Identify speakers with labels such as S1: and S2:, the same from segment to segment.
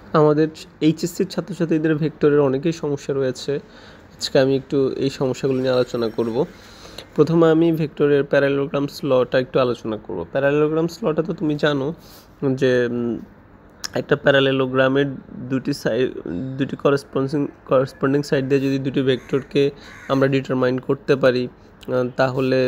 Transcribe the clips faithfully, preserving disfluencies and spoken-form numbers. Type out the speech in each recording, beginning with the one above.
S1: আমাদের এইচএসসির ছাত্রছাত্রীদের ভেক্টরের অনেকেই সমস্যা রয়েছে। আজকে আমি একটু এই সমস্যাগুলো নিয়ে আলোচনা করব। প্রথমে আমি ভেক্টরের প্যারালেলোগ্রামস লটা একটু আলোচনা করব। প্যারালেলোগ্রামস লটা তো তুমি জানো যে একটা প্যারালেলোগ্রামের দুটি সাইড দুটি করসপন্ডিং করসপন্ডিং সাইড দিয়ে যদি দুটি ভেক্টরকে আমরা ডিটারমাইন করতে পারি তাহলে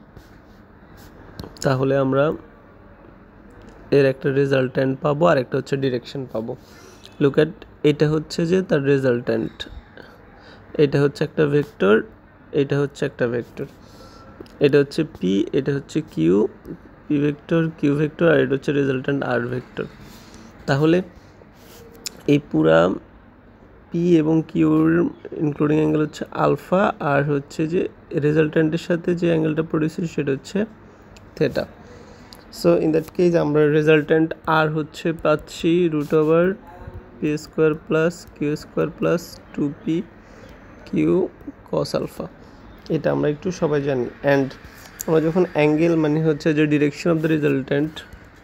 S1: তাহলে আমরা এর একটা রেজাল্ট্যান্ট পাবো আর একটা হচ্ছে ডিরেকশন পাবো। লুক অ্যাট, এটা হচ্ছে যে তার রেজাল্ট্যান্ট, এটা হচ্ছে একটা ভেক্টর, এটা হচ্ছে একটা ভেক্টর, এটা হচ্ছে পি, এটা হচ্ছে Q, P vector Q vector, আর এটা হচ্ছে রেজাল্ট্যান্ট আর ভেক্টর। তাহলে এই পুরা পি এবং কিউর ইনক্লুডিং অ্যাঙ্গেল হচ্ছে আলফা, আর হচ্ছে যে রেজাল্ট্যান্টের সাথে যে অ্যাঙ্গেলটা প্রডিউস হয় সেটা হচ্ছে theta. So in that case আমরা রেজাল্ট্যান্ট আর হচ্ছে পাচ্ছি root over P square plus Q square plus two P Q cos alpha. এটা আমরা একটু সবাই জানি। অ্যান্ড আমরা যখন অ্যাঙ্গেল মানে হচ্ছে যে direction of the resultant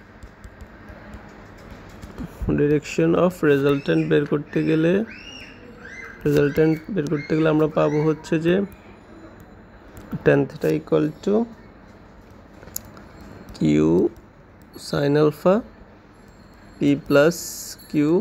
S1: direction of resultant বের করতে গেলে রেজাল্ট্যান্ট বের করতে গেলে আমরা পাবো হচ্ছে যে tan theta equal to Q sine alpha P plus Q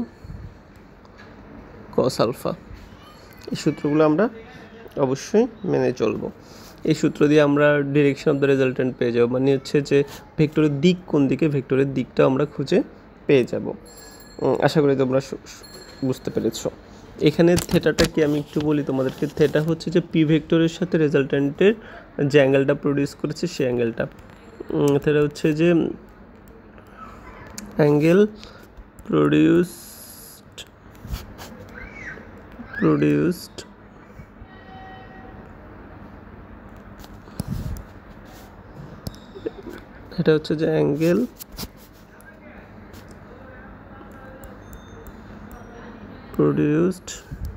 S1: cos alpha. এই সূত্রগুলো আমরা অবশ্যই মেনে চলবো। এই সূত্র দিয়ে আমরা ডিরেকশন অফ দ্য রেজাল্ট্যান্ট পেয়ে যাব, মানে হচ্ছে যে ভেক্টরের দিক কোন দিকে, ভেক্টরের দিকটা আমরা খুঁজে পেয়ে যাব। আশা করি তোমরা বুঝতে পেরেছ। এখানে থেটাটা কি আমি একটু বলি তোমাদেরকে। থেটা হচ্ছে যে পি ভেক্টরের সাথে রেজাল্ট্যান্টের যে অ্যাঙ্গেলটা প্রডিউস করেছে সেই অ্যাঙ্গেলটা। থেটা হচ্ছে যে অ্যাঙ্গেল প্রডিউসড প্রডিউসড এটা হচ্ছে যে angle produced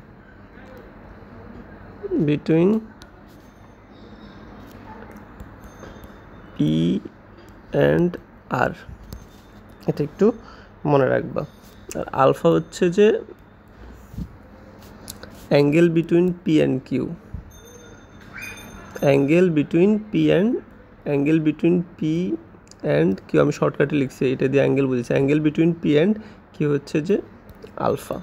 S1: between P and R, এটা একটু মনে রাখবা। আর আলফা হচ্ছে যে angle between P and Q, angle between P and angle between P and Q, আমি শর্টকাটে লিখছি, এটা দিয়ে অ্যাঙ্গেল বুঝেছি। Angle between P and Q হচ্ছে যে আলফা।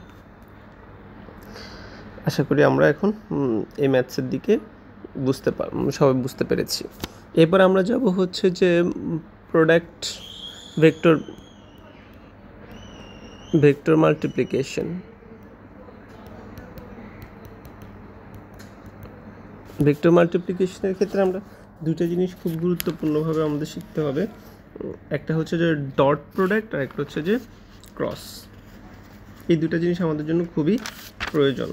S1: আশা করি আমরা এখন এই ম্যাথসের দিকে বুঝতে পার সবাই বুঝতে পেরেছি। এরপর আমরা যাব হচ্ছে যে product vector vector multiplication. Vector মাল্টিপ্লিকেশনের ক্ষেত্রে আমরা দুটো জিনিস খুব গুরুত্বপূর্ণভাবে আমাদের শিখতে হবে। একটা হচ্ছে যে ডট প্রোডাক্ট আর একটা হচ্ছে যে ক্রস। এই দুটো জিনিস আমাদের জন্য খুবই প্রয়োজন।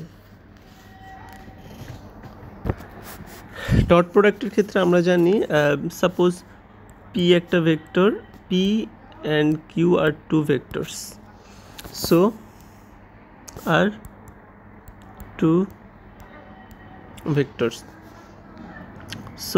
S1: ডট প্রোডাক্টের ক্ষেত্রে আমরা জানি সাপোজ পি একটা vector, P and Q are two vectors, so are two vectors, so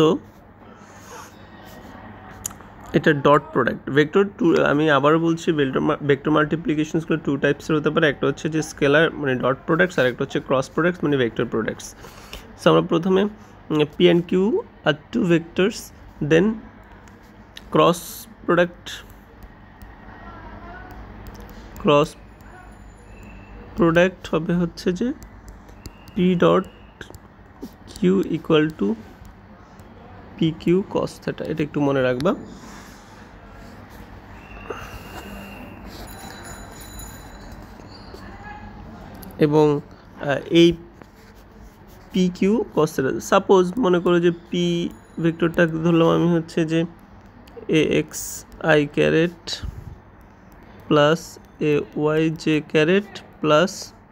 S1: এটা ডট প্রোডাক্ট ভেক্টর টু। আমি আবার বলছি ভেক্টর ভেক্টর মাল্টিপ্লিকেশনসগুলো টু টাইপসের হতে পারে। একটা হচ্ছে যে স্কেলার মানে ডট প্রোডাক্টস, আর একটা হচ্ছে ক্রস প্রোডাক্টস মানে ভেক্টর প্রোডাক্টস। সো আমরা প্রথমে P and Q are two vectors, then cross product cross product হবে হচ্ছে যে P dot Q equal to P Q cos theta. এটা একটু মনে রাখবা। এবং এই P Q cos theta, suppose মনে করো যে পি ভেক্টরটাকে ধরলাম আমি হচ্ছে যে A X I caret plus A Y J caret plus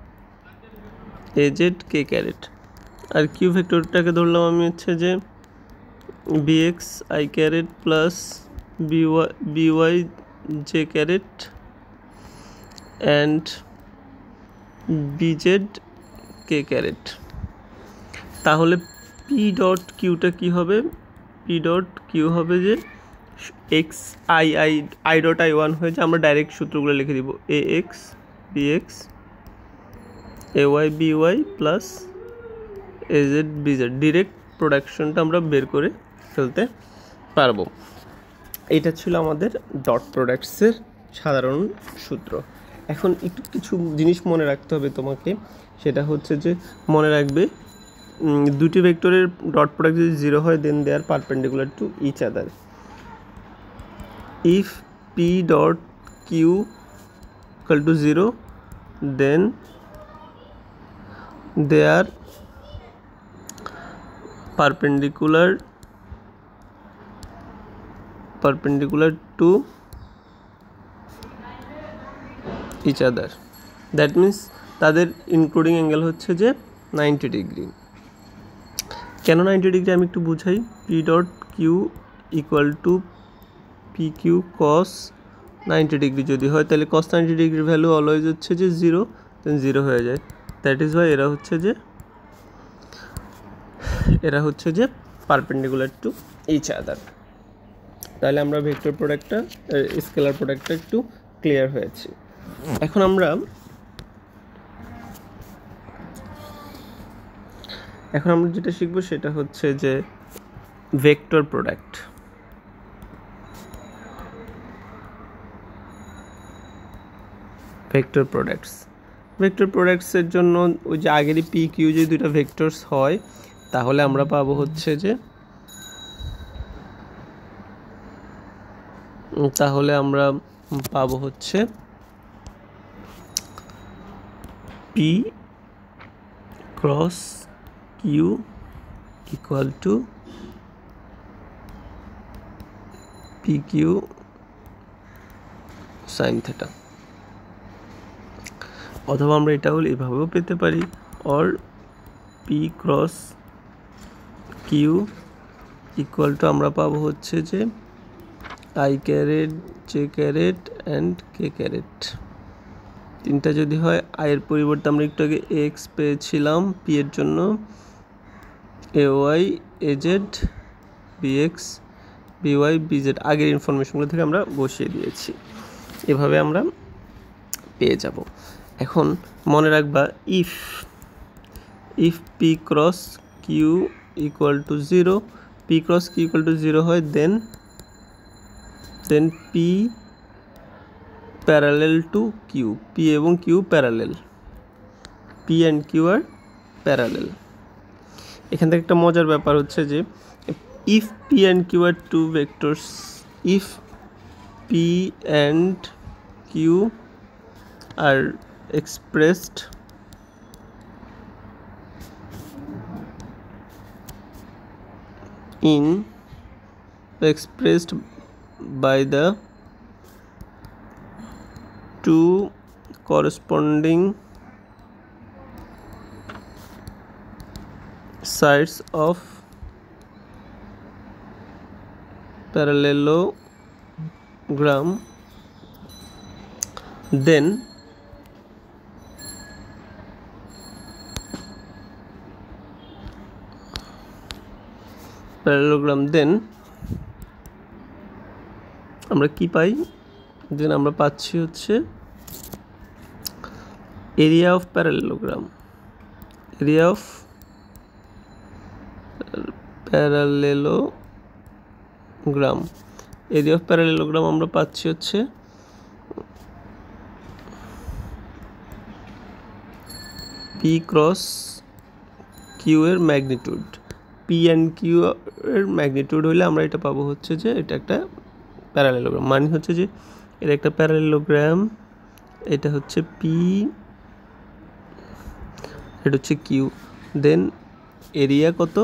S1: A Z K caret, R Q ভেক্টরটাকে ধরলাম আমি হচ্ছে যে B X I caret plus B Y B Y J caret and B Z K caret. তাহলে P dot কিউটা কী হবে? P dot Q হবে যে X I I I dot I one হয়েছে, আমরা ডাইরেক্ট সূত্রগুলো লিখে দিব। A X B X A Y B Y plus A Z B Z direct প্রোডাকশনটা আমরা বের করে ফেলতে পারবো। এটা ছিল আমাদের ডট প্রোডাক্টসের সাধারণ সূত্র। এখন একটু কিছু জিনিস মনে রাখতে হবে তোমাকে, সেটা হচ্ছে যে মনে রাখবে দুটি ভেক্টরের ডট প্রোডাক্ট যদি জিরো হয় then they are perpendicular to each other. If P dot Q equal to zero then they are perpendicular perpendicular to each other, that means তাদের ইনক্লুডিং অ্যাঙ্গেল হচ্ছে যে নাইনটি ডিগ্রি। কেন ninety degree আমি একটু বুঝাই। P dot Q equal to P Q cos ninety degree যদি হয় তাহলে কস নাইনটি ডিগ্রির ভ্যালু অলওয়েজ হচ্ছে যে জিরো, দেন জিরো হয়ে যায়। দ্যাট ইজ ওয়াই এরা হচ্ছে যে এরা হচ্ছে যে পারপেন্ডিকুলার টু ইচ আদার। তাহলে আমরা ভেক্টর প্রোডাক্টটা স্কেলার প্রোডাক্টটা একটু ক্লিয়ার হয়েছে। এখন আমরা এখন আমরা যেটা শিখবো সেটা হচ্ছে যে vector product. Vector products vector প্রোডাক্টসের জন্য ওই যে আগেরই পি কিউ যদি দুটো ভেক্টরস হয় তাহলে আমরা পাবো হচ্ছে যে তাহলে আমরা পাবো হচ্ছে P cross Q equal to P Q sine theta, অথবা আমরা এটাও এভাবেও পেতে পারি, or P cross Q equal to আমরা পাবো হচ্ছে যে I caret J caret and K caret. তিনটা যদি হয় আয়ের পরিবর্তে আমরা একটু আগে এক্স পেয়েছিলাম পি এর জন্য, A Y A Z B X B Y B Z আগের ইনফরমেশনগুলো থেকে আমরা বসিয়ে দিয়েছি। এভাবে আমরা পেয়ে যাব। এখন মনে রাখবা if if P cross Q equal to zero, P cross Q equal to zero হয় then then P parallel to Q, P এবং Q parallel, P and Q are parallel. এখান থেকে একটা মজার ব্যাপার হচ্ছে যে if P and Q are two vectors, if P and Q are expressed in expressed by the two corresponding sides of parallelogram, then parallelogram then আমরা কি পাই, দেন আমরা পাচ্ছি হচ্ছে area of parallelogram, area of parallelogram area of parallelogram আমরা পাচ্ছি হচ্ছে P cross Q এর ম্যাগনিটিউড, পি অ্যান্ড কিউ এর ম্যাগনিটিউড হলে আমরা এটা পাবো হচ্ছে যে এটা একটা প্যারালেলোগ্রাম। মানে হচ্ছে যে এটা একটা প্যারালেলোগ্রাম, এটা হচ্ছে পি, এটা হচ্ছে কিউ, দেন এরিয়া কত,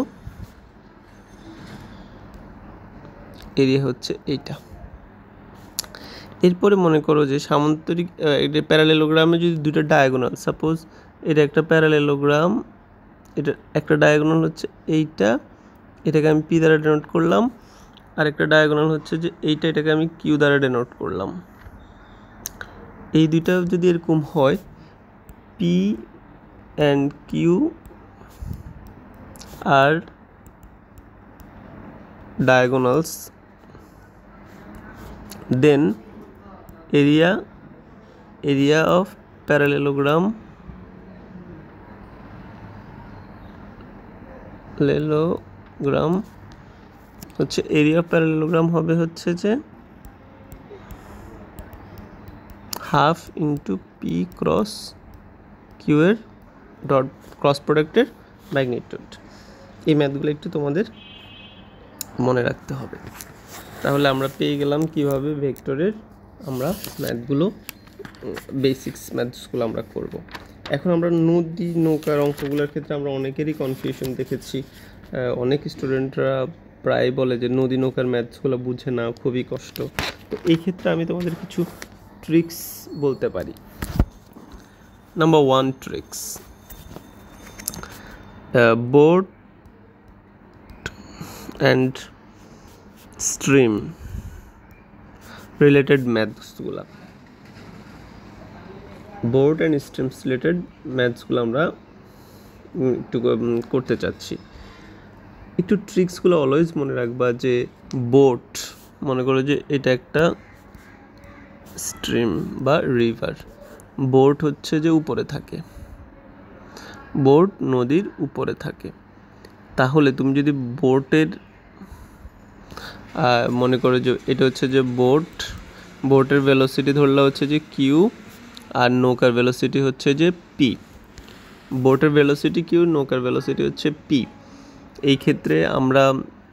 S1: এরিয়া হচ্ছে এইটা। এরপরে মনে করো যে সামান্তরিক এটা প্যারালেলোগ্রামে যদি দুটো ডায়াগোনাল, সাপোজ এটা একটা প্যারালেলোগ্রাম, এটা একটা ডায়াগোনাল হচ্ছে এইটা, এটাকে আমি পি দ্বারা ডেনোট করলাম, আর একটা ডায়াগোনাল হচ্ছে যে এইটা, এটাকে আমি কিউ দ্বারা ডেনোট করলাম। এই দুইটা যদি এরকম হয়, P and Q are diagonals, then area area of parallelogram লেলোগ্রাম হচ্ছে এরিয়া অফ প্যারালেলোগ্রাম হবে হচ্ছে যে half into P cross Q এর ডট ক্রস প্রোডাক্টের ম্যাগনিটিউড। এই ম্যাথগুলো একটু তোমাদের মনে রাখতে হবে। তাহলে আমরা পেয়ে গেলাম কিভাবে ভেক্টরের আমরা ম্যাথগুলো বেসিক্স ম্যাথসগুলো আমরা করব। এখন আমরা নদী নৌকার অঙ্কগুলোর ক্ষেত্রে আমরা অনেকেরই কনফিউশন দেখেছি। অনেক স্টুডেন্টরা প্রায় বলে যে নদী নৌকার ম্যাথসগুলো বুঝে না, খুবই কষ্ট। তো এই ক্ষেত্রে আমি তোমাদের কিছু ট্রিক্স বলতে পারি। Number one tricks, boat and stream related ম্যাথসগুলো বোর্ড অ্যান্ড স্ট্রিমস রিলেটেড ম্যাথসগুলো আমরা একটু করতে চাচ্ছি। একটু ট্রিক্সগুলো অলওয়েজ মনে রাখবা যে বোট, মনে করো যে এটা একটা স্ট্রিম বা রিভার। বোট হচ্ছে যে উপরে থাকে, বোট নদীর উপরে থাকে। তাহলে তুমি যদি বোটের মনে করো যে এটা হচ্ছে যে বোট, বোটের ভেলোসিটি ধরলে হচ্ছে যে কিউ আর নৌকার ভেলোসিটি হচ্ছে যে পি। বোটের ভেলোসিটি কিউ, নৌকার ভেলোসিটি হচ্ছে পি। এই ক্ষেত্রে আমরা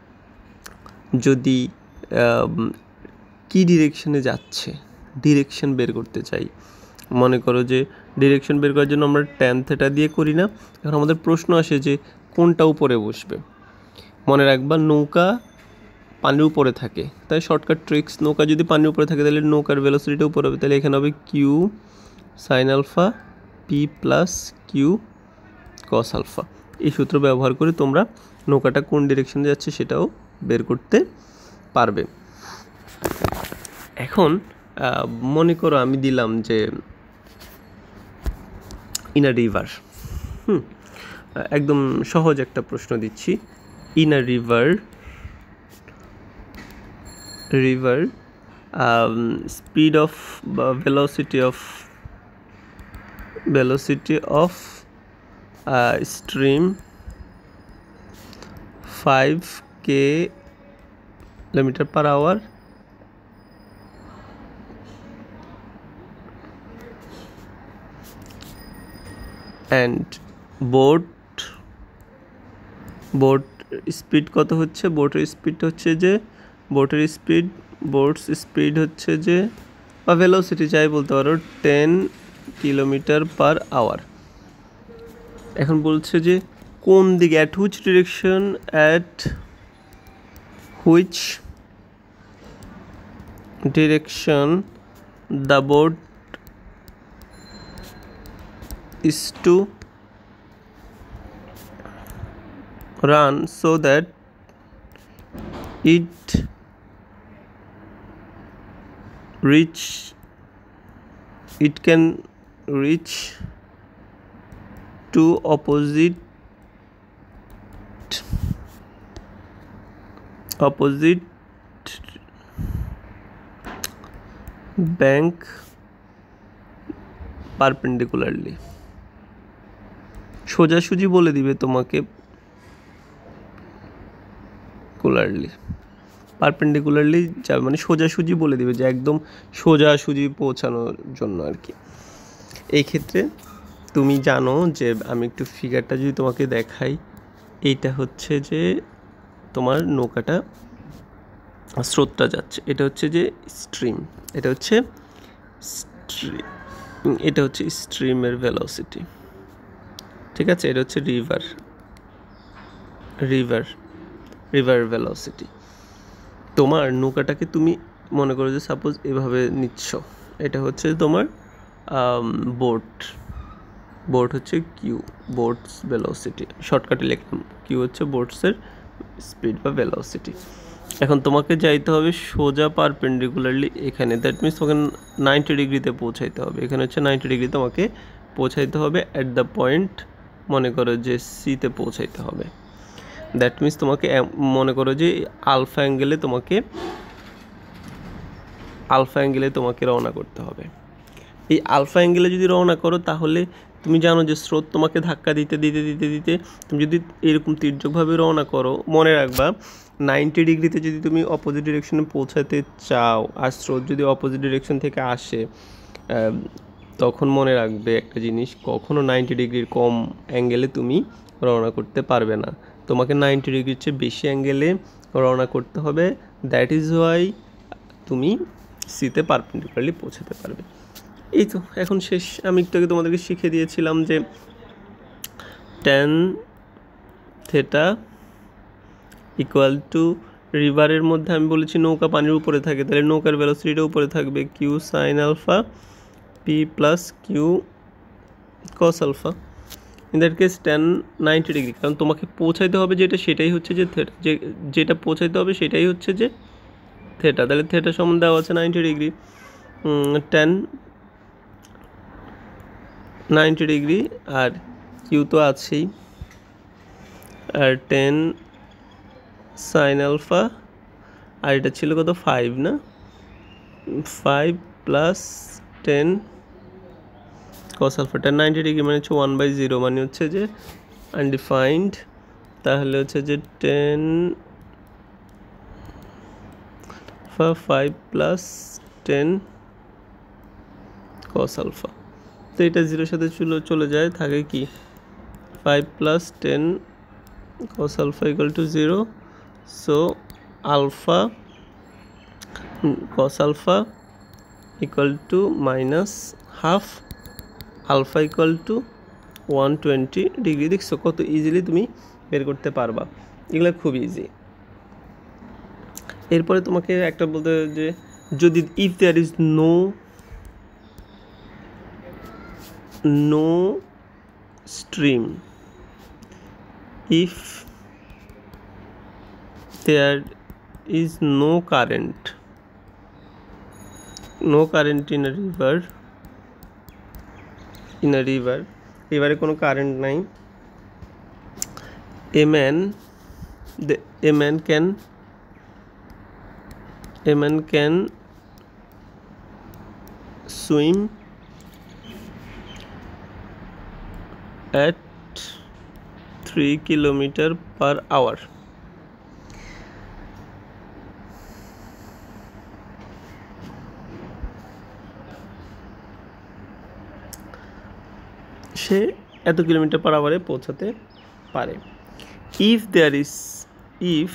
S1: যদি কি ডিরেকশনে যাচ্ছে ডিরেকশন বের করতে চাই, মনে করো যে ডিরেকশন বের করার জন্য আমরা ট্যান থেটা দিয়ে করি না। এখন আমাদের প্রশ্ন আসে যে কোনটা উপরে বসবে। মনে রাখবা নৌকা পানির উপরে থাকে, তাই শর্টকাট ট্রিক্স, নৌকা যদি পানির উপরে থাকে তাহলে নৌকার ভেলোসিটিটা উপরে হবে। তাহলে এখানে হবে Q sine alpha P plus Q cos alpha. এই সূত্র ব্যবহার করে তোমরা নৌকাটা কোন ডিরেকশনে যাচ্ছে সেটাও বের করতে পারবে। এখন মনে করো আমি দিলাম যে ইন আ রিভার, হুম একদম সহজ একটা প্রশ্ন দিচ্ছি। In a river river um, speed of uh, velocity of velocity of uh, stream five kilometer per hour and boat boat speed কত হচ্ছে, বোটের স্পিড হচ্ছে যে বোটের স্পিড বোটস স্পিড হচ্ছে যে বা ভেলোসিটি যাই বলতে পারো টেন কিলোমিটার পার আওয়ার। এখন বলছে যে কোন দিকে, at which direction at which direction the boat is to run so that it reach it can reach to opposite opposite bank perpendicularly। সোজাসুজি বলে দিবে তোমাকে কুলারলি, পারপেন্ডিকুলারলি যাবে মানে সোজাসুজি বলে দিবে যে একদম সোজাসুজি পৌঁছানোর জন্য আর কি। এই ক্ষেত্রে তুমি জানো যে আমি একটু ফিগারটা যদি তোমাকে দেখাই, এইটা হচ্ছে যে তোমার নৌকাটা স্রোতটা যাচ্ছে, এটা হচ্ছে যে স্ট্রিম, এটা হচ্ছে স্ট্রিম, এটা হচ্ছে স্ট্রিমের ভেলোসিটি, ঠিক আছে। এটা হচ্ছে রিভার রিভার রিভার ভেলোসিটি। তোমার নৌকাটাকে তুমি মনে করো যে সাপোজ এভাবে নিচ্ছ, এটা হচ্ছে তোমার বোট, বোট হচ্ছে কিউ, বোটস ভেলোসিটি, শর্টকাটে লিখলাম কিউ হচ্ছে বোটসের স্পিড বা ভেলোসিটি। এখন তোমাকে যাইতে হবে সোজা পারপেন্ডিকুলারলি এখানে, দ্যাট মিনস তোমাকে নাইনটি ডিগ্রিতে পৌঁছাইতে হবে। এখানে হচ্ছে নাইনটি ডিগ্রি তোমাকে পৌঁছাইতে হবে অ্যাট দ্য পয়েন্ট, মনে করো যে সিতে পৌঁছাইতে হবে। দ্যাট মিনস তোমাকে মনে করো যে আলফা অ্যাঙ্গেলে তোমাকে আলফা অ্যাঙ্গেলে তোমাকে রওনা করতে হবে। এই আলফা অ্যাঙ্গেলে যদি রওনা করো তাহলে তুমি জানো যে স্রোত তোমাকে ধাক্কা দিতে দিতে দিতে দিতে তুমি যদি এরকম তির্যকভাবে রওনা করো, মনে রাখবা নাইনটি ডিগ্রিতে যদি তুমি অপোজিট ডিরেকশনে পৌঁছাতে চাও আর স্রোত যদি অপোজিট ডিরেকশন থেকে আসে, তখন মনে রাখবে একটা জিনিস, কখনো নাইনটি ডিগ্রির কম অ্যাঙ্গেলে তুমি রওনা করতে পারবে না, তোমাকে নাইনটি ডিগ্রির চেয়ে বেশি অ্যাঙ্গেলে রওনা করতে হবে। দ্যাট ইজ ওয়াই তুমি সিতে পারপেন্ডিকুলারলি পৌঁছাতে পারবে। এই তো এখন শেষ। আমি একটু আগে তোমাদেরকে শিখিয়ে দিয়েছিলাম যে ট্যান থেটা ইকুয়াল টু রিভারের মধ্যে আমি বলেছি নৌকা পানির উপরে থাকে, তাহলে নৌকার ভেলোসিটিটা উপরে থাকবে Q sine alpha P plus Q cos alpha. In that case tan ninety degree, কারণ তোমাকে পৌঁছাইতে হবে যেটা সেটাই হচ্ছে যে থেটা, যে যেটা পৌঁছাইতে হবে সেটাই হচ্ছে যে থেটা, তাহলে থেটা সমান দেওয়া আছে ninety degree. Tan ninety degree আর কিউ তো আছেই, আর টেন সাইন আলফা, আর এটা ছিল কত ফাইভ না, five plus ten cos alpha. Tan ninety degree মানে হচ্ছে ওয়ান বাই জিরো, মানে হচ্ছে যে আনডিফাইন্ড, তাহলে হচ্ছে যে ten five plus ten cos alpha. তো এটা জিরোর সাথে চলে চলে যায়, থাকে কি five plus ten cos alpha equal to zero, so alpha cos alpha equal to minus half alpha equal to one twenty degree. দেখছো কত ইজিলি তুমি বের করতে পারবা, এগুলো খুব ইজি। এরপরে তোমাকে একটা বলতে যে যদি if there is no no stream, if there is no current no current in a river in a river river কোনো কারেন্ট নাই, a man the a man can a man can swim at three kilometer per hour। সে এত kilometre per আওয়ারে পৌঁছাতে পারে। if there is if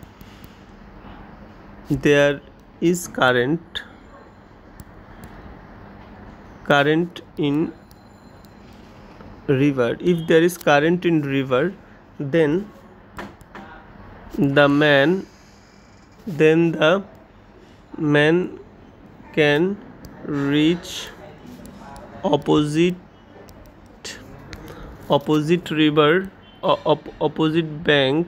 S1: there is current current in river if there is current in river then the man then the man can reach opposite opposite river or op opposite bank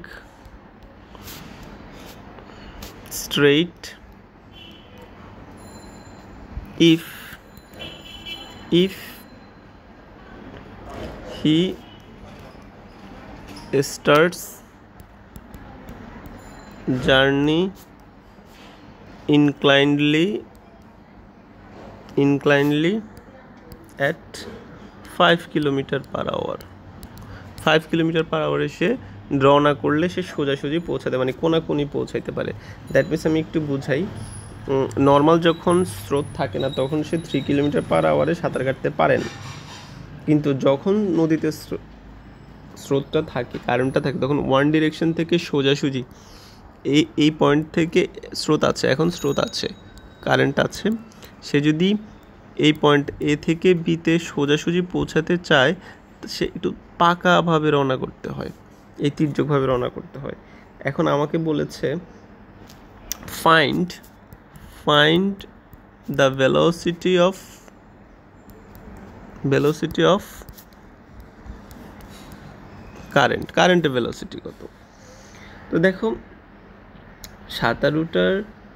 S1: straight if if he starts journey inclinedly inclinedly at five kilometer per hour। Five kilometre per আওয়ারে সে রওনা করলে সে সোজাসুজি পৌঁছাতে মানে কোনাকুনি পৌঁছাইতে পারে। দ্যাট মিনস আমি একটু বুঝাই, নর্মাল যখন স্রোত থাকে না তখন সে থ্রি কিলোমিটার পার আওয়ারে সাঁতার কাটতে পারেন, কিন্তু যখন নদীতে স্রোতটা থাকে কারেন্টটা থাকে তখন ওয়ান ডিরেকশন থেকে সোজাসুজি এই এই পয়েন্ট থেকে স্রোত আছে, এখন স্রোত আছে কারেন্ট আছে, সে যদি এই পয়েন্ট এ থেকে বিতে সোজাসুজি পৌঁছাতে চায় সে একটু পাকাভাবে রওনা করতে হয়, এই তির্যকভাবে রওনা করতে হয়। এখন আমাকে বলেছে find find the velocity of velocity of current, কারেন্টের ভেলোসিটি কত। তো দেখো সাঁতারুটার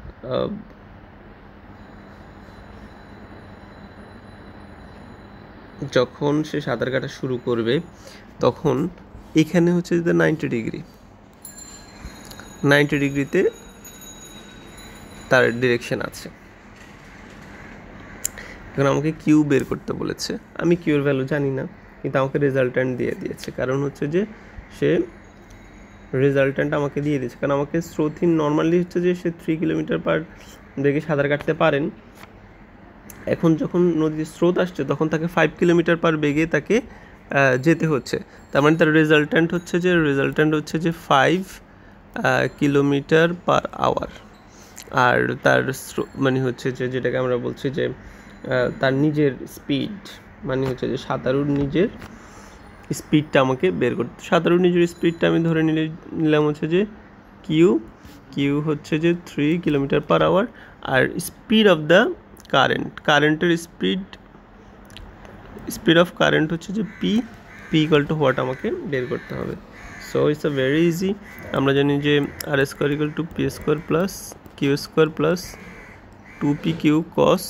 S1: যখন সে সাঁতার কাটা শুরু করবে তখন এখানে হচ্ছে যে নাইনটি ডিগ্রি নাইনটি ডিগ্রিতে তার ডিরেকশন আছে। এখন আমাকে কিউ বের করতে বলেছে, আমি কিউর ভ্যালু জানি না, কিন্তু আমাকে রেজাল্ট্যান্ট দিয়ে দিয়েছে, কারণ হচ্ছে যে সে রেজাল্ট্যান্ট আমাকে দিয়ে দিয়েছে, কারণ আমাকে স্রোতহীন নর্মালি হচ্ছে যে সে থ্রি কিলোমিটার পার বেগে সাঁতার কাটতে পারেন। এখন যখন নদীর স্রোত আসছে তখন তাকে ফাইভ কিলোমিটার পার বেগে তাকে যেতে হচ্ছে, তার মানে তার রেজাল্ট্যান্ট হচ্ছে যে রেজাল্ট্যান্ট হচ্ছে যে ফাইভ কিলোমিটার পার আওয়ার। আর তার মানে হচ্ছে যে যেটাকে আমরা বলছি যে তার নিজের স্পিড মানে হচ্ছে যে সাঁতারুর নিজের স্পিডটা আমাকে বের করতে, সাঁতারুর নিজের স্পিডটা আমি ধরে নিলে নিলাম হচ্ছে যে কিউ কিউ হচ্ছে যে থ্রি কিলোমিটার পার আওয়ার, আর স্পিড অফ দ্য কারেন্ট কারেন্টের স্পিড স্পিড অফ কারেন্ট হচ্ছে যে P P equal to what আমাকে বের করতে হবে। So it's a very easy. আমরা জানি যে R square equal to P square plus Q square plus two P Q cos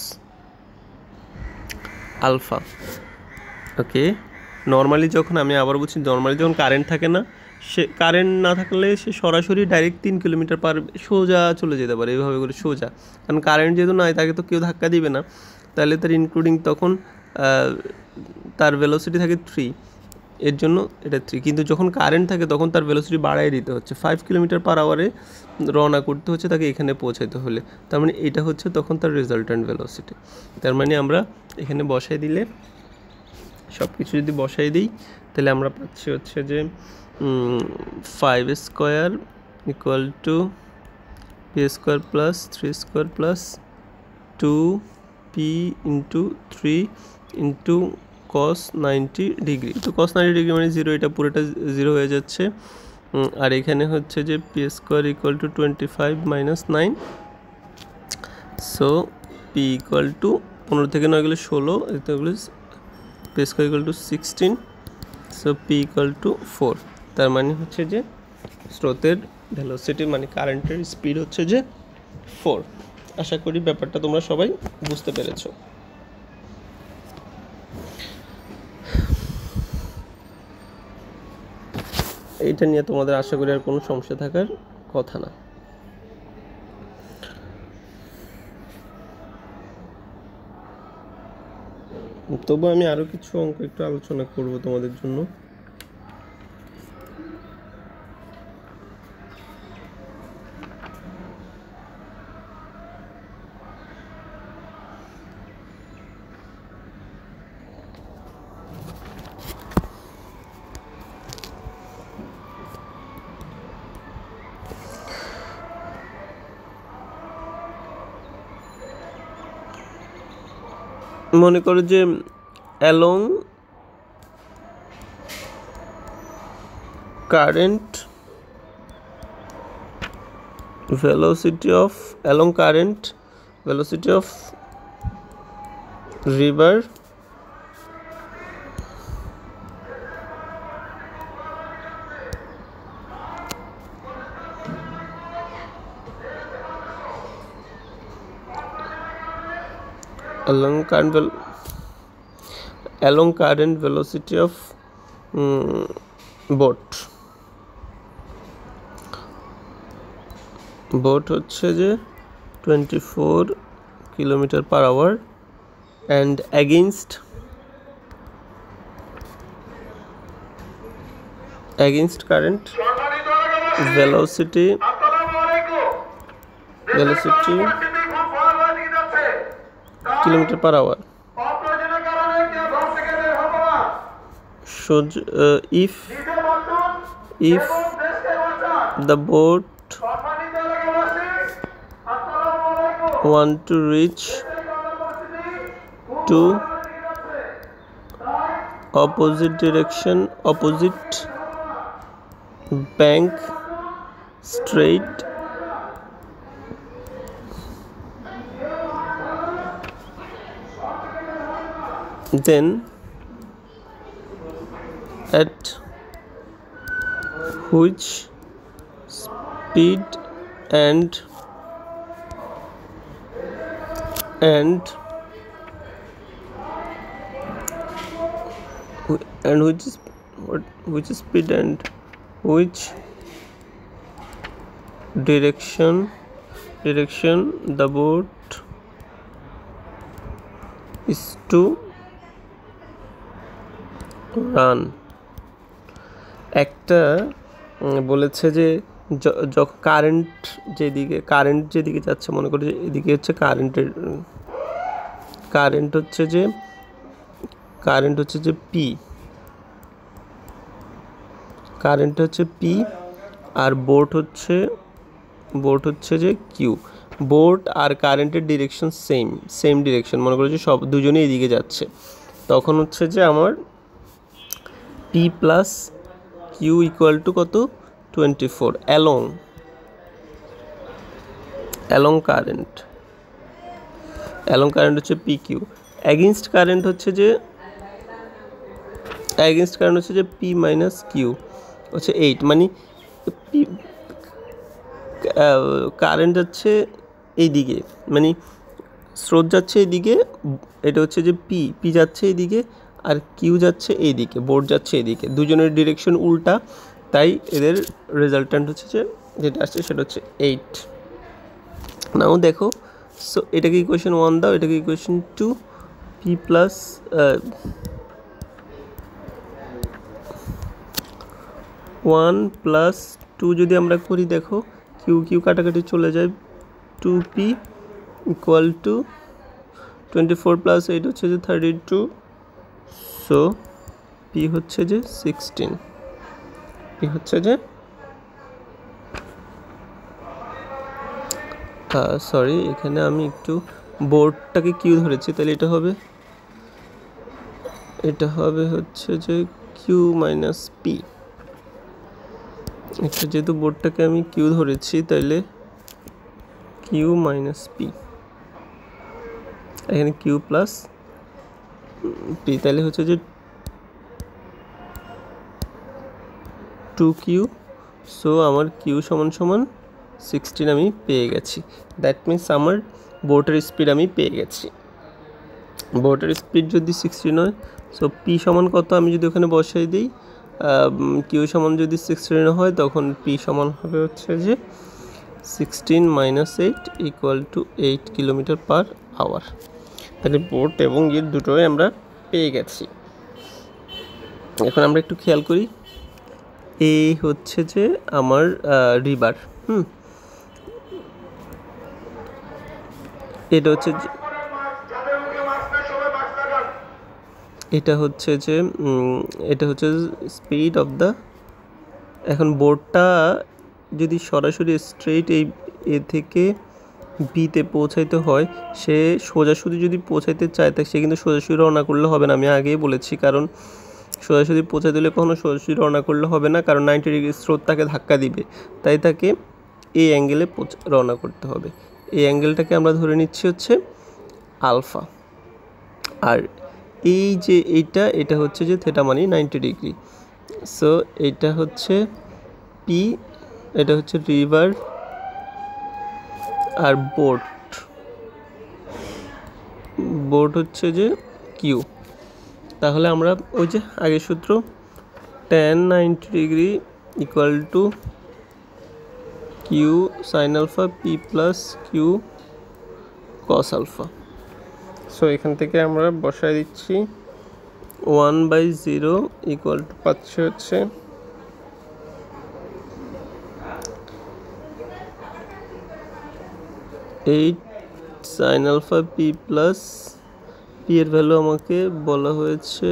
S1: alpha. Okay, normally যখন আমি আবার বলছি নর্মালি যখন কারেন্ট থাকে না, সে কারেন্ট না থাকলে সে সরাসরি ডাইরেক্ট তিন কিলোমিটার পার সোজা চলে যেতে পারে, এইভাবে করে সোজা, কারণ কারেন্ট যেহেতু নাই তাকে তো কেউ ধাক্কা দিবে না, তাহলে তার ইনক্লুডিং তখন তার ভেলোসিটি থাকে থ্রি, এর জন্য এটা থ্রি, কিন্তু যখন কারেন্ট থাকে তখন তার ভেলোসিটি বাড়াই দিতে হচ্ছে, ফাইভ কিলোমিটার পার আওয়ারে রওনা করতে হচ্ছে তাকে এখানে পৌঁছাতে হলে, তার মানে এটা হচ্ছে তখন তার রেজাল্ট্যান্ট ভেলোসিটি। তার মানে আমরা এখানে বসাই দিলে সব কিছু যদি বসাই দিই তাহলে আমরা পাচ্ছি হচ্ছে যে five square equal to P square plus three square plus two P into three into cos ninety degree, তো কস নাইনটি ডিগ্রি মানে জিরো, এটা পুরোটা জিরো হয়ে যাচ্ছে। আর এখানে হচ্ছে যে P square equal to twenty five minus nine, so P equal to পনেরো থেকে নয় গেলে ষোলো, এগুলো P square equal to sixteen, so P equal to four. তার মানে হচ্ছে যে স্রোতের ভেলোসিটি মানে কারেন্টের স্পিড হচ্ছে যে ফোর। আশা করি ব্যাপারটা তোমরা সবাই বুঝতে পেরেছো। এইটা নিয়ে তোমাদের আশা করি আর কোনো সমস্যা থাকার কথা না। তবু আমি আরো কিছু অঙ্ক একটু আলোচনা করব তোমাদের জন্য। মনে করো যে along current velocity of along current velocity of river along current vel along current velocity of um, boat boat হচ্ছে যে twenty-four kilometer per hour and against against current velocity velocity kilometer per hour. Should uh, if if the boat want to reach to opposite direction opposite bank straight then at which speed and and and which is what which speed and which direction direction the boat is to run একটা বলেছে যে যখন current যেদিকে current যেদিকে যাচ্ছে মনে করি যে এদিকে হচ্ছে কারেন্টের কারেন্ট হচ্ছে যে কারেন্ট হচ্ছে যে পি কারেন্ট হচ্ছে পি আর বোর্ড হচ্ছে বোর্ড হচ্ছে যে কিউ বোর্ড আর কারেন্টের ডিরেকশন সেম সেম ডিরেকশন মনে করো যে সব দুজনেই এদিকে যাচ্ছে তখন হচ্ছে যে আমার P plus Q equal to কত twenty four along along current along current হচ্ছে পি কিউ অ্যাগেনস্ট কারেন্ট হচ্ছে যে অ্যাগেনস্ট কারেন্ট হচ্ছে যে পি মাইনাস কিউ হচ্ছে এইট মানে পি কারেন্ট যাচ্ছে এইদিকে মানে স্রোত যাচ্ছে এইদিকে এটা হচ্ছে যে পি পি যাচ্ছে এইদিকে আর কিউ যাচ্ছে এইদিকে বোর্ড যাচ্ছে এইদিকে দুজনের ডিরেকশন উল্টা তাই এদের রেজাল্ট্যান্ট হচ্ছে যে যেটা আসছে সেটা হচ্ছে এইট নাও দেখো সো এটাকে ইকুয়েশন ওয়ান দাও এটাকে equation two P plus one plus two যদি আমরা করি দেখো কিউ কিউ কাটাকাটি চলে যায় two P equal to twenty four plus eight হচ্ছে যে থার্টি টু সো পি হচ্ছে যে সিক্সটিন পি হচ্ছে যে সরি এখানে আমি একটু বোর্ডটাকে কিউ ধরেছি তাহলে এটা হবে এটা হবে হচ্ছে যে কিউ মাইনাস পি এটা যেহেতু বোর্ডটাকে আমি কিউ ধরেছি তাহলে কিউ মাইনাস পি এখানে কিউ প্লাস পি তাহলে হচ্ছে যে টু কিউ সো আমার কিউ সমান সমান সিক্সটিন আমি পেয়ে গেছি দ্যাট মিনস আমার বোটের স্পিড আমি পেয়ে গেছি বোটের স্পিড যদি সিক্সটিন হয় সো পি সমান কত আমি যদি ওখানে বসাই দিই কিউ সমান যদি সিক্সটিন হয় তখন পি সমান হবে হচ্ছে যে sixteen minus eight equal to eight kilometre per hour তাহলে বোট এবং এর দুটোই আমরা পেয়ে গেছি এখন আমরা একটু খেয়াল করি এই হচ্ছে যে আমার রিভার হুম এটা হচ্ছে এটা হচ্ছে যে এটা হচ্ছে স্পিড অফ দ্য এখন বোটটা যদি সরাসরি স্ট্রেইট এই এ থেকে বিতে পৌঁছাইতে হয় সে সোজাসুজি যদি পৌঁছাইতে চায় তা সে কিন্তু সোজাসুজি রওনা করলে হবে না আমি আগেই বলেছি কারণ সোজাসুজি পৌঁছে দিলে কখনো সোজাসুজি রওনা করলে হবে না কারণ নাইনটি ডিগ্রি স্রোত তাকে ধাক্কা দিবে তাই তাকে এই অ্যাঙ্গেলে রওনা করতে হবে এই অ্যাঙ্গেলটাকে আমরা ধরে নিচ্ছি হচ্ছে আলফা আর এই যে এইটা এটা হচ্ছে যে থেটা মানে নাইনটি ডিগ্রি সো এটা হচ্ছে পি এটা হচ্ছে রিভার আর বোট বোট হচ্ছে যে কিউ তাহলে আমরা ওই যে আগের সূত্র tan ninety degree equal to Q sine alpha P plus Q cos alpha so এখান থেকে আমরা বসায় দিচ্ছি one by zero equal to পাচ্ছে হচ্ছে eight sine alpha P plus p এর ভ্যালু আমাকে বলা হয়েছে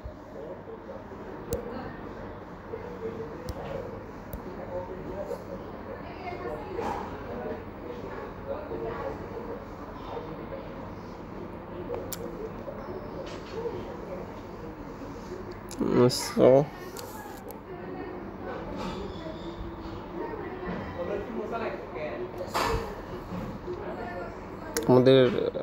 S1: so আমাদের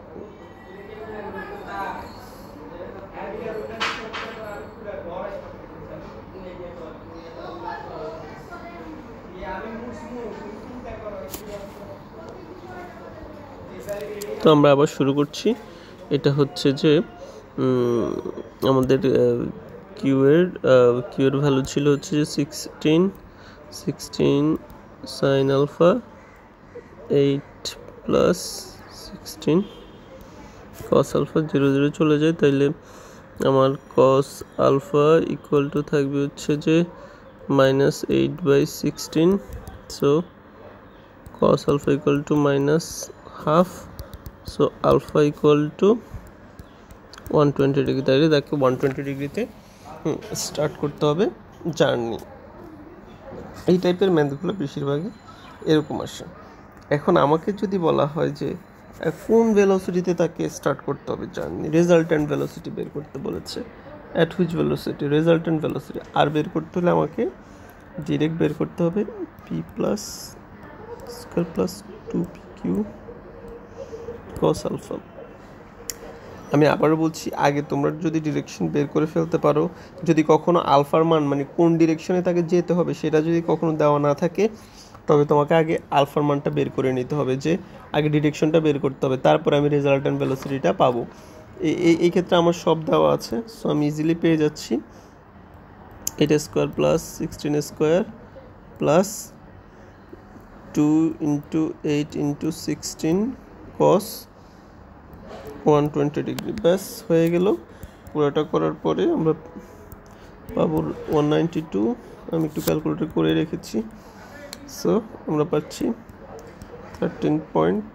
S1: তো আমরা আবার শুরু করছি এটা হচ্ছে যে আমাদের কিউ এর কিউ এর ভ্যালু ছিল হচ্ছে যে sixteen sixteen sine alpha eight plus sixteen cos alpha zero zero চলে যায়, তাইলে আমার কস আলফা ইকুয়াল টু থাকবে হচ্ছে যে minus eight by sixteen. So cos alpha equal to minus half, so alpha equal to one twenty degree. তাইলে দেখো one twenty ডিগ্রিতে স্টার্ট করতে হবে জার্নি। এই টাইপের ম্যাথগুলো বেশিরভাগই এরকম আসে। এখন আমাকে যদি বলা হয় যে কোন ভেলোসিটিতে তাকে স্টার্ট করতে হবে জার্নি, রেজাল্ট্যান্ট ভেলোসিটি বের করতে বলেছে, at which velocity, resultant velocity আর বের করতে হলে আমাকে ডিরেক্ট বের করতে হবে p plus square plus two P Q cos alpha. আমি আবারও বলছি, আগে তোমরা যদি ডিরেকশন বের করে ফেলতে পারো, যদি কখনো আলফার মান মানে কোন ডিরেকশনে তাকে যেতে হবে সেটা যদি কখনো দেওয়া না থাকে, তবে তোমাকে আগে আলফার মানটা বের করে নিতে হবে, যে আগে ডিরেকশনটা বের করতে হবে, তারপরে আমি রেজাল্ট্যান্ট ভেলোসিটিটা পাবো। এই এই ক্ষেত্রে আমার সব দেওয়া আছে, সো আমি ইজিলি পেয়ে যাচ্ছি eight square plus sixteen square plus two into eight into sixteen cos one twenty degree. ব্যাস হয়ে গেল। পুরোটা করার পরে আমরা পাবো ওয়ান নাইনটি টু। আমি একটু ক্যালকুলেটর করে রেখেছি, সো আমরা পাচ্ছি thirteen point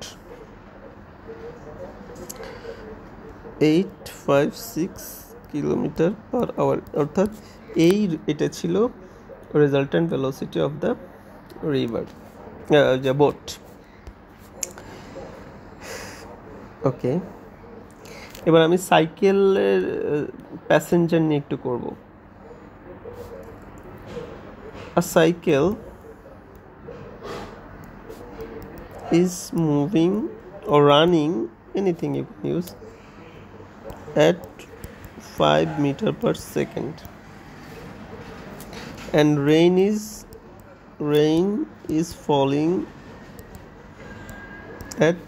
S1: eight five six kilometre per hour, অর্থাৎ এই এটা ছিল resultant velocity of the river the boat. Okay, এবার আমি সাইকেলের প্যাসেঞ্জার নিয়ে একটু করব। A cycle is moving or running, anything you can use, at five meter per second, and rain is rain is falling at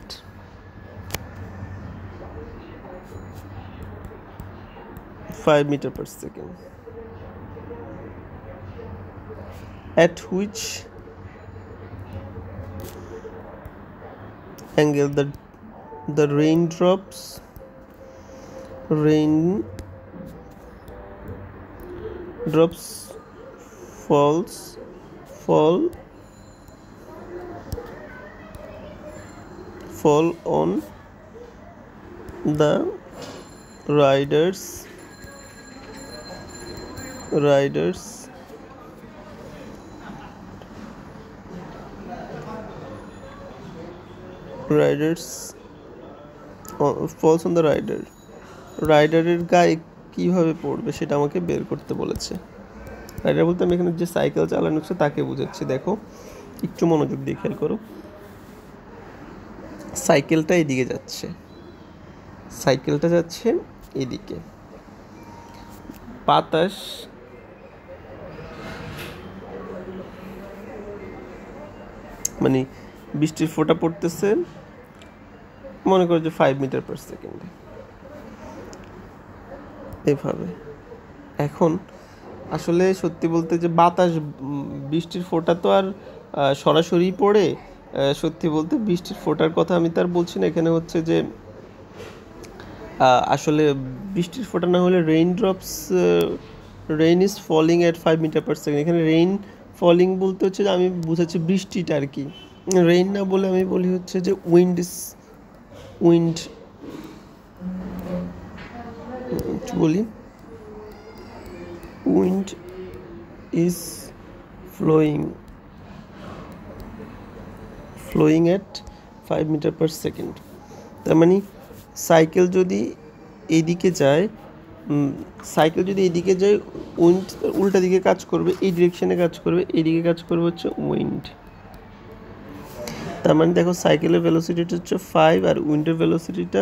S1: five meter per second. At which angle the the raindrops rain drops falls fall fall on the riders riders riders falls on the rider রাইডারের গায়ে কীভাবে পড়বে সেটা আমাকে বের করতে বলেছে। Rider বলতে আমি এখানে যে সাইকেল চালানো হচ্ছে তাকে বুঝাচ্ছি। দেখো একটু মনোযোগ দিয়ে খেয়াল করো, সাইকেলটা এদিকে যাচ্ছে, সাইকেলটা যাচ্ছে এদিকে, বাতাস মানে বৃষ্টির ফোঁটা পড়তেছে মনে করো যে ফাইভ মিটার পার সেকেন্ডে, এভাবে। এখন আসলে সত্যি বলতে যে বাতাস বৃষ্টির ফোঁটা তো আর সরাসরি পড়ে, সত্যি বলতে বৃষ্টির ফোঁটার কথা আমি তার বলছি না। এখানে হচ্ছে যে আসলে বৃষ্টির ফোঁটা না হলে rain drops rain is falling at five metre per second. এখানে রেইন ফলিং বলতে হচ্ছে যে আমি বুঝাচ্ছি বৃষ্টিটা আর কি, রেইন না বলে আমি বলি হচ্ছে যে উইন্ড ইজ উইন্ড বলি wind is flowing flowing at five metre per second. তার মানে সাইকেল যদি এইদিকে যায় সাইকেল যদি এইদিকে যায় উইন্ড উল্টা দিকে কাজ করবে, এই ডিরেকশনে কাজ করবে, এইদিকে কাজ করবে হচ্ছে উইন্ড। তার মানে দেখো সাইকেলের ভেলোসিটিটা হচ্ছে ফাইভ আর উইন্ডের ভেলোসিটিটা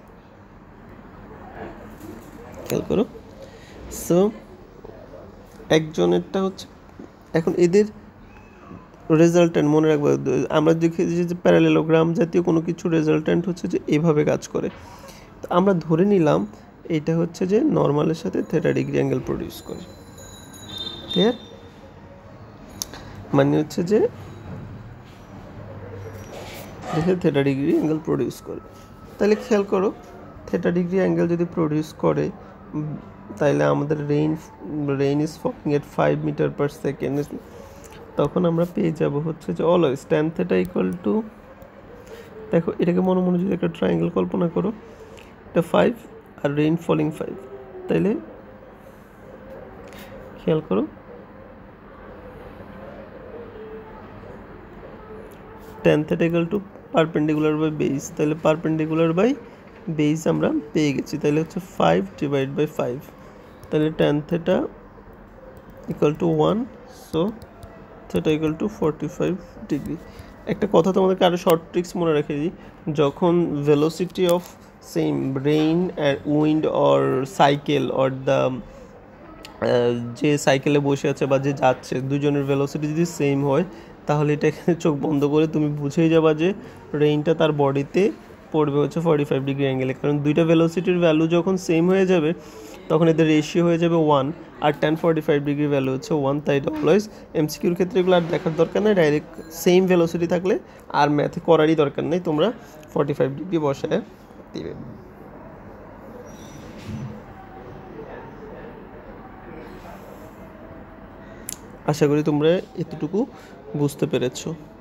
S1: খেয়াল করো। সো একজনেরটা হচ্ছে, এখন এদের রেজাল্ট্যান্ট মনে রাখবো, আমরা দেখেছি যে প্যারালেলোগ্রাম জাতীয় কোনো কিছু রেজাল্ট্যান্ট হচ্ছে যে এভাবে কাজ করে। তো আমরা ধরে নিলাম এটা হচ্ছে যে নর্মালের সাথে থেটা ডিগ্রি অ্যাঙ্গেল প্রডিউস করে। ক্লিয়ার? মানে হচ্ছে যে দেখে থেটা ডিগ্রি অ্যাঙ্গেল প্রডিউস করে। তাহলে খেয়াল করো থেটা ডিগ্রি অ্যাঙ্গেল যদি প্রডিউস করে তাইলে আমাদের rain rain is falling at five metre per second, তখন আমরা পেয়ে যাব হচ্ছে যে always tan theta equal to, দেখো এটাকে মনে মনে যদি একটা ট্রায়াঙ্গেল কল্পনা করো, এটা ফাইভ আর রেইন ফলিং ফাইভ, তাইলে খেয়াল করো tan theta equal to perpendicular by base, তাহলে পারপেন্ডিকুলার বাই বেস আমরা পেয়ে গেছি, তাহলে হচ্ছে ফাইভ ডিভাইড বাই ফাইভ, তাহলে tan theta equal to one, so theta equal to forty five degree. একটা কথা তোমাদেরকে আরও শর্ট ট্রিক্স মনে রেখে দিই, যখন velocity of same rain wind or cycle or the যে সাইকেলে বসে আছে বা যে যাচ্ছে দুজনের ভেলোসিটি যদি সেম হয়, তাহলে এটা এখানে চোখ বন্ধ করে তুমি বুঝেই যাবা যে রেইনটা তার বডিতে পড়বে হচ্ছে ফর্টি ফাইভ ডিগ্রি অ্যাঙ্গেলে, কারণ দুইটা ভেলোসিটির ভ্যালু যখন সেম হয়ে যাবে তখন এদের রেশিও হয়ে যাবে ওয়ান, আর tan forty five degree value হচ্ছে ওয়ান। তাই অলওয়েজ এমসিকিউর ক্ষেত্রে এগুলো আর দেখার দরকার নেই, ডাইরেক্ট সেম ভেলোসিটি থাকলে আর ম্যাথে করারই দরকার নেই, তোমরা ফর্টি ফাইভ ডিগ্রি বসায় দিবে। আশা করি তোমরা এতটুকু বুঝতে পেরেছো।